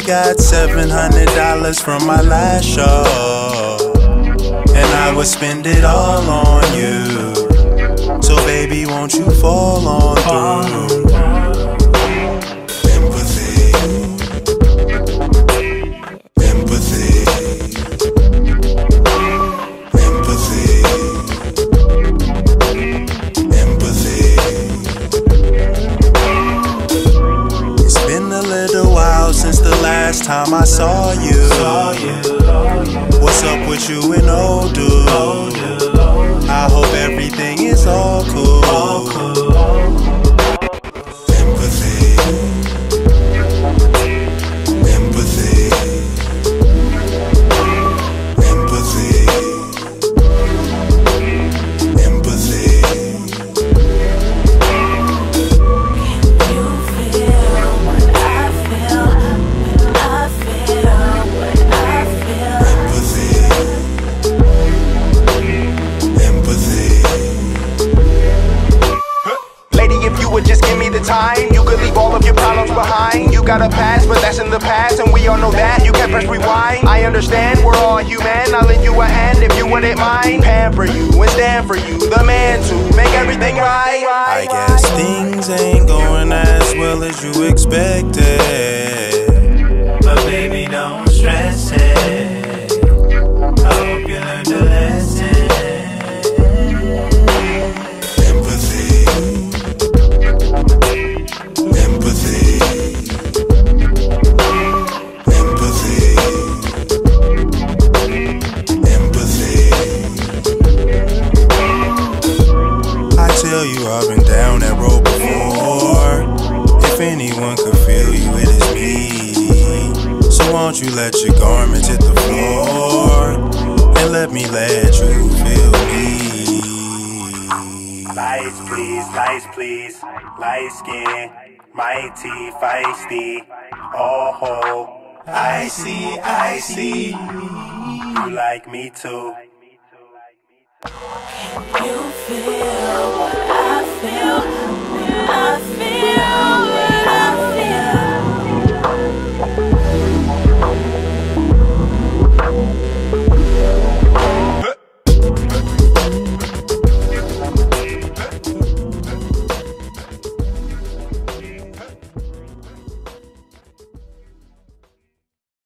got $700 from my last show, and I would spend it all on you. So baby, won't you fall on through? Empathy, empathy, empathy, empathy. It's been a little while since the last time I saw you. What's up with you and old dude? I hope everything is all cool. Empathy, empathy, empathy, empathy. Can you feel what I feel when I feel what I feel? Empathy, empathy. Lady, if you would just give me the time, you could leave all of your problems behind. You got a past, but that's in the past, and we all know that. You can't press rewind. I understand, we're all human. I'll lend you a hand if you wouldn't mind. Pamper you and stand for you, the man to make everything right. I guess things ain't going as well as you expected, but baby, don't stress it. I hope you learned a lesson. Empathy, empathy, empathy, empathy. I tell you I've been down that road before. If anyone could feel you, it is me. So won't you let your garments hit the floor, and let me let you feel me. Lights please, light skin, mighty, feisty, oh, I see, you like me too. Can you feel what I feel when I feel?